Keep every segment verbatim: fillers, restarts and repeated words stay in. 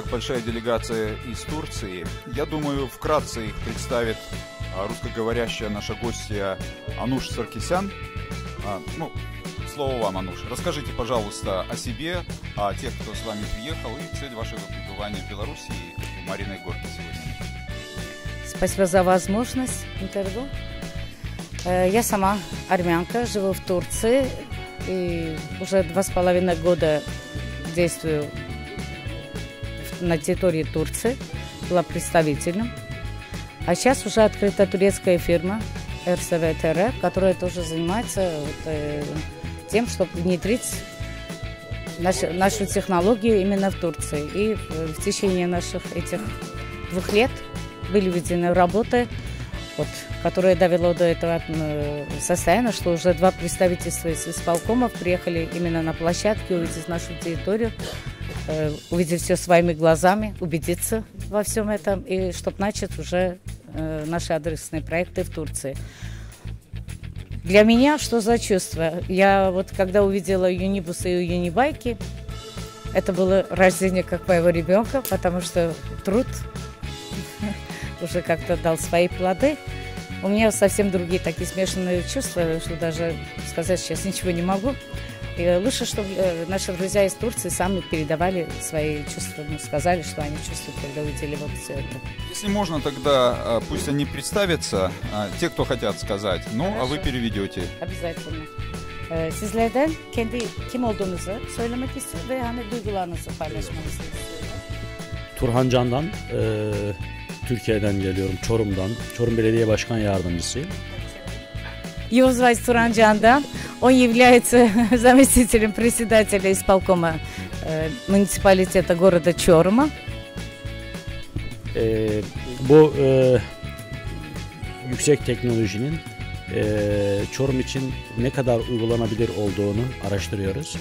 так большая делегация из Турции. Я думаю, вкратце их представит русскоговорящая наша гостья Ануш Саркисян. А, ну, слово вам, Ануш. Расскажите, пожалуйста, о себе, о тех, кто с вами приехал, и цель вашего пребывания в Беларуси и в Мариной Горке сегодня. Спасибо за возможность интервью. Я сама армянка, живу в Турции и уже два с половиной года действую на территории Турции, была представителем. А сейчас уже открыта турецкая фирма эр эс ви тэ эр, которая тоже занимается вот, э, тем, чтобы внедрить наш, нашу технологию именно в Турции. И в, в течение наших этих двух лет были введены работы, вот, которое довело до этого состояния, что уже два представительства из исполкомов приехали именно на площадке увидеть нашу территорию, э, увидеть все своими глазами, убедиться во всем этом, и чтобы начать уже э, наши адресные проекты в Турции. Для меня что за чувство? Я вот когда увидела юнибусы и юнибайки, это было рождение как моего ребенка, потому что труд уже как-то дал свои плоды. У меня совсем другие такие смешанные чувства, что даже сказать сейчас ничего не могу. И лучше, чтобы наши друзья из Турции сами передавали свои чувства, ну, сказали, что они чувствуют, когда увидели вот все это. Если можно, тогда пусть они представятся, те, кто хотят сказать, ну, Хорошо. А вы переведете. Обязательно. Sizlerden kendi kim olduğunuzu söylemek istiyorum ve hani duygularınızı paylaşmanızı istiyorum. Turhan Can'dan, e, Türkiye'den geliyorum, Çorum'dan. Çorum Belediye Başkan Yardımcısıyım. Его звать Туран Джандан. Он является заместителем председателя исполкома э, муниципалитета города Чорума. E, bu e, yüksek teknolojinin e, Çorum için ne kadar uygulanabilir olduğunu araştırıyoruz.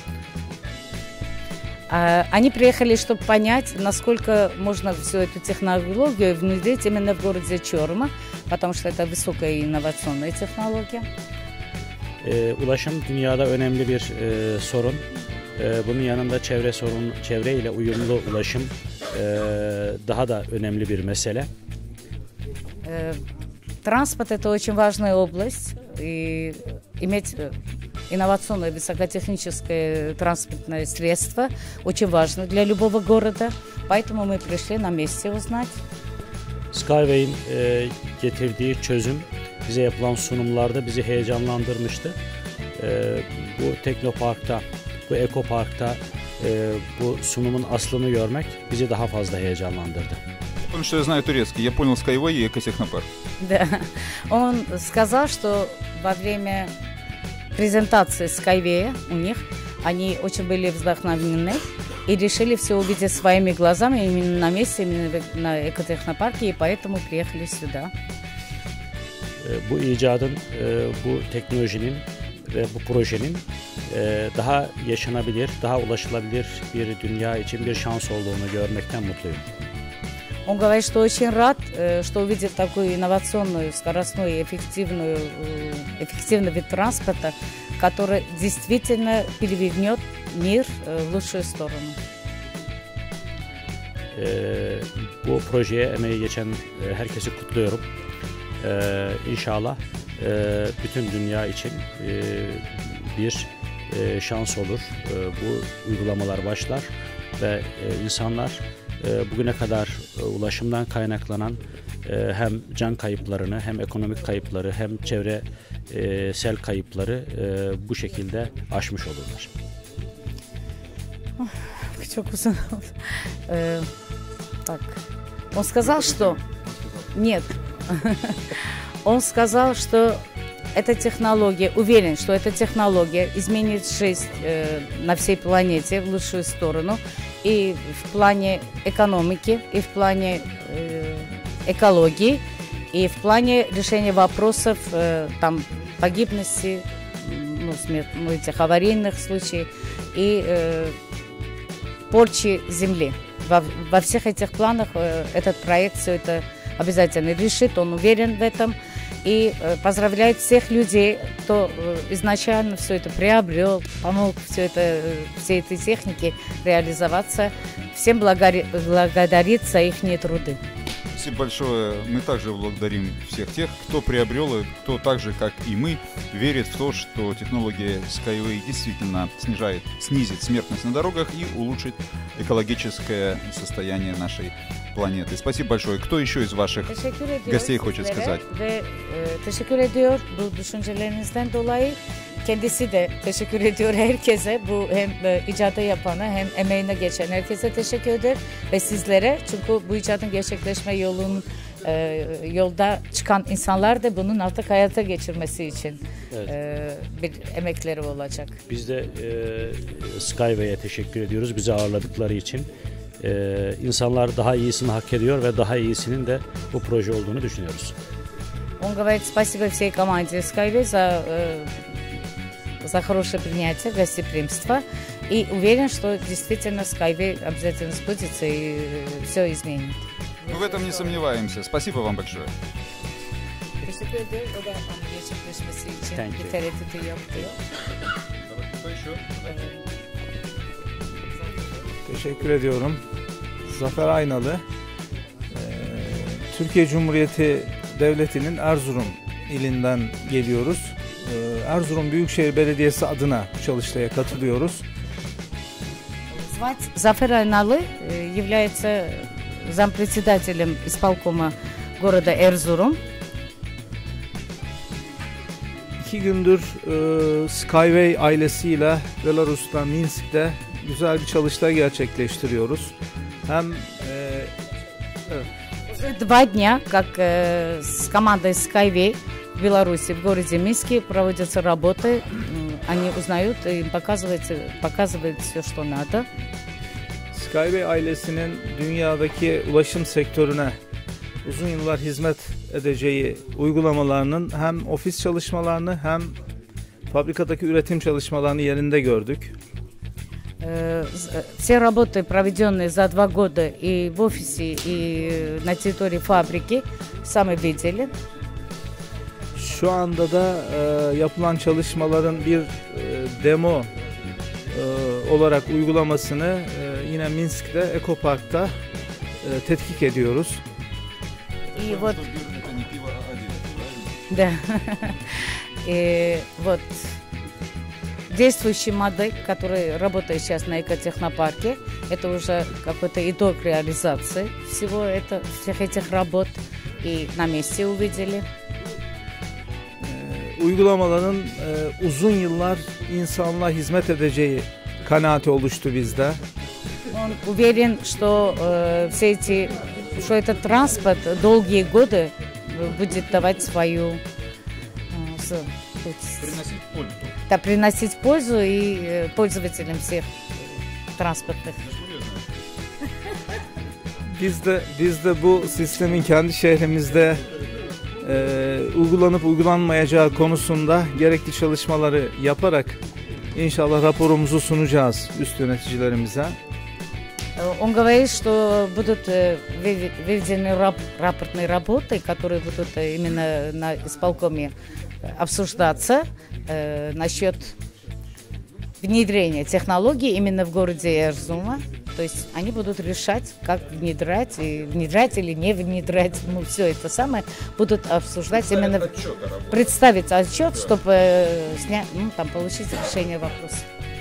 Они приехали, чтобы понять, насколько можно всю эту технологию внедрить именно в городе Чорума, потому что это высокая инновационная технология. E, ulaşım dünyada önemli bir e, sorun. E, bunun yanında çevre sorun, çevre ile uyumlu ulaşım e, daha da önemli bir mesele. E, транспорт это очень важная область, и иметь инновационное высокотехническое транспортное средство очень важно для любого города, поэтому мы пришли на месте узнать. Skyway'in e, getirdiği çözüm bize yapılan sunumlarda bizi heyecanlandırmıştı. E, bu Teknopark'ta, bu Ekopark'ta e, bu sunumun aslını görmek bizi daha fazla heyecanlandırdı. Потому что я знаю турецкий, я понял Skyway и Экотехнопарк. Да, он сказал, что во время презентации Skyway у них они очень были вдохновлены и решили все увидеть своими глазами именно на месте, именно на Экотехнопарке, и поэтому приехали сюда. Bu icadın, bu teknolojinin ve bu projenin daha yaşanabilir, daha ulaşılabilir bir dünya için bir şans olduğunu görmekten mutluyum. Он говорит, что очень рад, что увидел такую инновационную, скоростную и эффективную, эффективный вид транспорта, который действительно перевернет мир в лучшую сторону. Ee, bu projeye emeği geçen herkesi kutluyorum. Ee, İnşallah e, bütün dünya için e, bir e, şans olur. E, bu uygulamalar başlar ve e, insanlar e, bugüne kadar e, ulaşımdan kaynaklanan e, hem can kayıplarını, hem ekonomik kayıpları, hem çevresel kayıpları e, bu şekilde aşmış olurlar. Çok uzun oldu. Так, он сказал, что нет. Он сказал, что эта технология, уверен, что эта технология изменит жизнь э, на всей планете в лучшую сторону, и в плане экономики, и в плане э, экологии, и в плане решения вопросов э, там, погибности, ну, смерти, ну, этих аварийных случаев и э, порчи земли. Во, во всех этих планах э, этот проект все это обязательно решит, он уверен в этом. и поздравляет всех людей, кто изначально все это приобрел, помог все это, все эти техники реализоваться. Всем благодарит за их труды. Спасибо большое. Мы также благодарим всех тех, кто приобрел и кто так же, как и мы, верит в то, что технология Skyway действительно снижает, снизит смертность на дорогах и улучшит экологическое состояние нашей планеты. Спасибо большое. Кто еще из ваших gostей хочет сказать? Teşekkür ediyor bu düşüncelerinizden dolayı. Kendisi de teşekkür ediyor herkese. Bu hem icadı yapana hem emeğine geçen herkese teşekkür eder ve sizlere. Çünkü bu icadın gerçekleşme yolunun e, yolda çıkan insanlar da bunun artık hayata geçirmesi için evet. e, bir emekleri olacak. Biz de e, Skyway'e teşekkür ediyoruz bizi ağırladıkları için. E, insanlar daha iyisini hak ediyor ve daha iyisinin de bu proje olduğunu düşünüyoruz. Он говорит спасибо всей команде Skyway за за хорошее принятие, гостеприимство. И уверен, что действительно Skyway обязательно сбудется и все изменит. Мы в этом не сомневаемся. Спасибо вам большое. Teşekkür ediyorum. Zafer Aynalı, Türkiye Cumhuriyeti Devleti'nin Erzurum ilinden geliyoruz. Erzurum Büyükşehir Belediyesi adına çalıştaya katılıyoruz. Звать Зафер Айналы, является зампредседателем исполкома города Эрзурум. İki gündür e, Skyway ailesiyle Belarus'ta, Minsk'te güzel bir çalıştay gerçekleştiriyoruz. Hem e, evet. Уже два дня, как э, с командой Skyway в Беларуси, в городе Минске проводятся работы. Они узнают и показывают, показывают все, что надо. Skyway ailesinin dünyadaki ulaşım sektörüne uzun yıllar hizmet edeceği uygulamalarının hem ofis çalışmalarını hem fabrikadaki üretim çalışmalarını yerinde gördük. Все работы, проведенные за два года и в офисе, и на территории фабрики, сами видели. Şu anda da e, yapılan çalışmaların bir e, demo e, olarak uygulamasını e, yine Minsk'te, Ekopark'ta e, tetkik ediyoruz. И вот, да, и вот действующий модель, который работает сейчас на экотехнопарке, это уже какой-то итог реализации всего это, всех этих работ, и на месте увидели. Uygulamaların e, uzun yıllar insanlığa hizmet edeceği kanaati oluştu bizde. Он уверен, что э, все эти, что этот транспорт долгие годы будет давать свою, э, с, приносить пользу. Да, приносить пользу и э, пользователям всех транспортных. Biz de biz de bu sistemin kendi şehrimizde e, uygulanıp uygulanmayacağı konusunda gerekli çalışmaları yaparak inşallah raporumuzu sunacağız üst yöneticilerimize. Он говорит, что будут выведены рапортные работы, которые будут именно на исполкоме обсуждаться э, насчет внедрения технологий именно в городе Эрзума. То есть они будут решать, как внедрять, и внедрять или не внедрять. Ну, все это самое будут обсуждать, именно представить отчет, чтобы снять, ну, там, получить решение вопроса.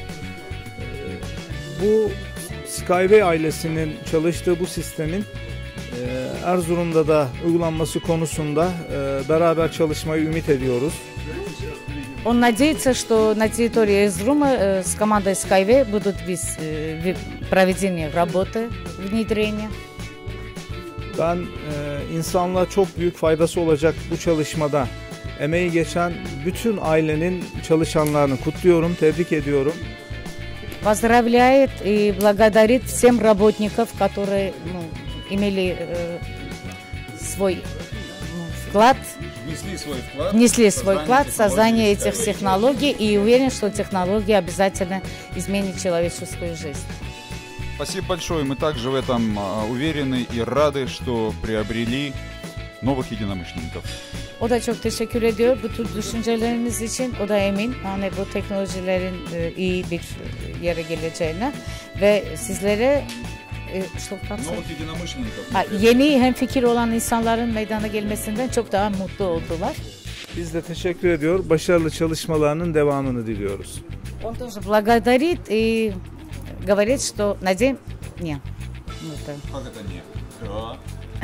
Bu Skyway ailesinin çalıştığı bu sistemin e, Erzurum'da da uygulanması konusunda e, beraber çalışmayı ümit ediyoruz. Он надеется, что на территории Эрзурума э, с командой Skyway будут вис, э, проведены работы внедрения. Ben e, insanlığa çok büyük faydası olacak bu çalışmada emeği geçen bütün ailenin çalışanlarını kutluyorum, tebrik ediyorum. Поздравляет и благодарит всем работников, которые ну, имели э, свой ну, вклад, Внесли свой вклад, внесли свой вклад в создание этих технологий и уверен, что технологии обязательно изменят человеческую жизнь. Спасибо большое. Мы также в этом уверены и рады, что приобрели новых единомышленников. O da çok teşekkür ediyor bu tür düşünceleriniz için. O da emin hani bu teknolojilerin e, iyi bir yere geleceğine ve sizlere e, Новых единомышленников. ha, yeni hemfikir olan insanların meydana gelmesinden çok daha mutlu oldular. Biz de teşekkür ediyor. Başarılı çalışmalarının devamını diliyoruz. Он тоже благодарит и говорит, что надеем... Не. Это... Как это нет? Да.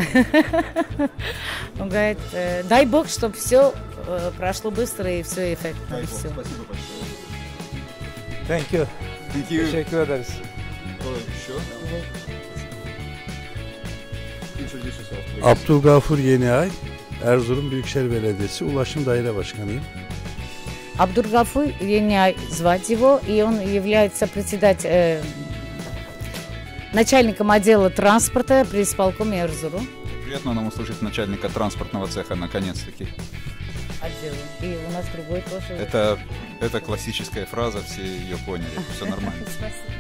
Он говорит, э, дай Бог, чтобы все э, прошло быстро и все эффектно. Дай И Бог, все. спасибо большое. Thank you. Thank you. Teşekkür ederiz. Кто еще? Introduce yourself, please. Abdülgafur Yeniay, Erzurum Büyükşehir Belediyesi Ulaşım Daire Başkanıyım. Абдургафур Еняй звать его, и он является председателем, э, начальником отдела транспорта при исполкоме Эрзурум. Приятно нам услышать начальника транспортного цеха, наконец-таки. Отдела. И у нас другой тоже. Это, это классическая фраза, все ее поняли, все нормально. Спасибо.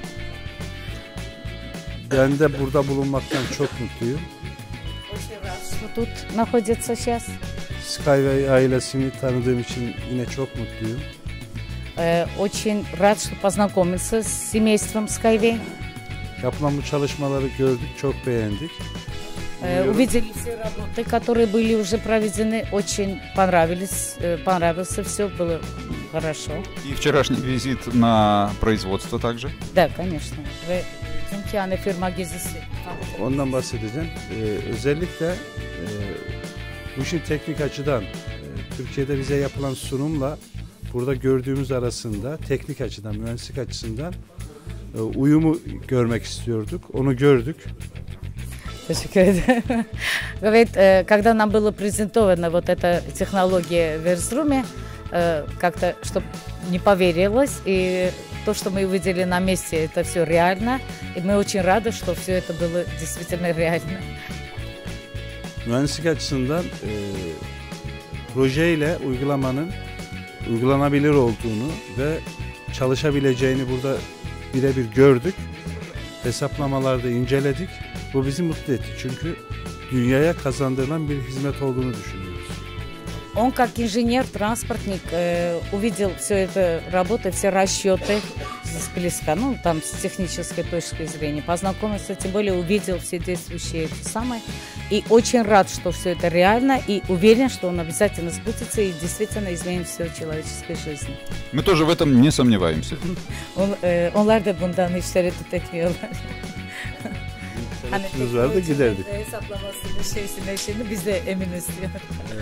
Ben de burada bulunmaktan çok mutluyum. Очень рад, что тут находится сейчас. Skyway ailesini tanıdığım için yine çok mutluyum. Э, Очень рад, что познакомился с семейством Skyway. Yapılan bu çalışmaları gördük, çok beğendik. Э, Увидели все работы, которые были уже проведены, очень понравились, э, понравился все, было хорошо. И вчерашний визит на производство также. Да, конечно. Ve dünkü yani firma gezisi. Ondan bahsedeceğim. Ee, özellikle e, bu işin teknik açıdan e, Türkiye'de bize yapılan sunumla burada gördüğümüz arasında teknik açıdan, mühendislik açısından e, uyumu görmek istiyorduk. Onu gördük. Teşekkür ederim. Говорит, э, когда нам была презентована вот эта технология в Эрзруме, э, как-то, чтобы не поверилось, и то, что мы увидели на месте, это все реально, и мы очень рады, что все это было действительно реально. Mühendislik açısından e, projeyle uygulamanın uygulanabilir olduğunu ve çalışabileceğini burada birebir gördük. Hesaplamalarda inceledik. Bu bizi mutlu etti. Çünkü dünyaya kazandırılan bir hizmet olduğunu düşünüyoruz. Он как инженер-транспортник э, увидел все это работы, все расчеты с близко, ну там с технической точки зрения, познакомился, тем более увидел все действующие эти самые, и очень рад, что все это реально, и уверен, что он обязательно сбудется и действительно изменит все в человеческой жизни. Мы тоже в этом не сомневаемся. On, e, onlar da bundan hiç tereddüt etmiyorlar. Hani Biz vardı giderdik. hesaplamasını, şeysine, şimdi biz de eminiz diyor.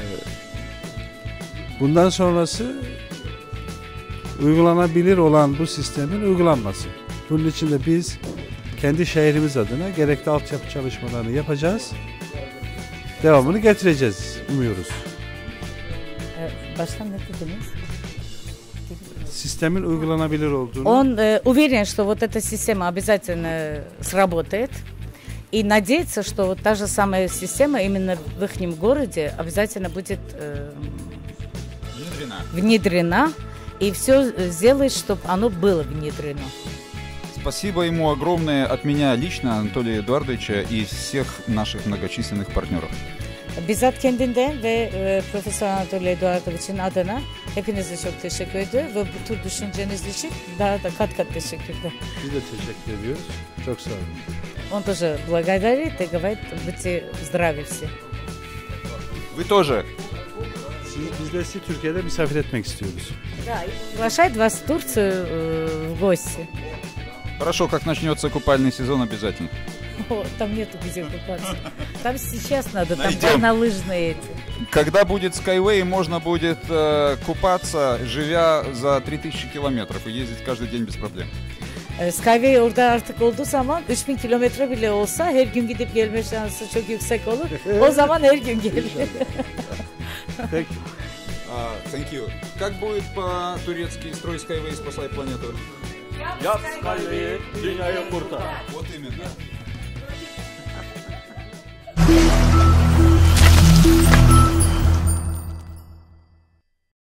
Bundan sonrası uygulanabilir olan bu sistemin uygulanması. Bunun için de biz kendi şehrimiz adına gerekli altyapı çalışmalarını yapacağız. Devamını getireceğiz, umuyoruz. E, Baştan ne dediniz? Sistemin uygulanabilir olduğunu Он э, уверен, что вот эта система обязательно сработает. И надеется, что вот та же самая система именно в их городе обязательно будет э, Внедрена. внедрена. И все сделает, чтобы оно было внедрено. Спасибо ему огромное от меня лично, Анатолия Эдуардовича, и всех наших многочисленных партнеров. Bizzat kendinden ve e, Profesör Anatoli Eduardoviç'in adına hepinize çok teşekkür ediyorum ve bu tür düşünceniz için daha da kat kat teşekkürler. biz de teşekkür ediyoruz. Çok sağ olun. Он тоже благодарит и говорит, будьте здравы все. Вы тоже. Siz, biz de sizi Türkiye'de misafir etmek istiyoruz. Да, и приглашает вас в Турцию э, в гости. Хорошо, как начнется купальный сезон, обязательно. О, там нету где купаться. Там сейчас надо, там Найдем. горнолыжные эти. Когда будет Skyway, можно будет э, купаться, живя за три тысячи километров и ездить каждый день без проблем. E, Skyway orada artık olduğu zaman üç bin kilometre bile olsa her gün gidip gelme şansı çok yüksek olur. O zaman her gün gelir. Peki. А, thank you. Как будет по-турецки «Строй Skyway, спасай планету»? Yap Skyway'i dünyaya kurtar. Вот именно.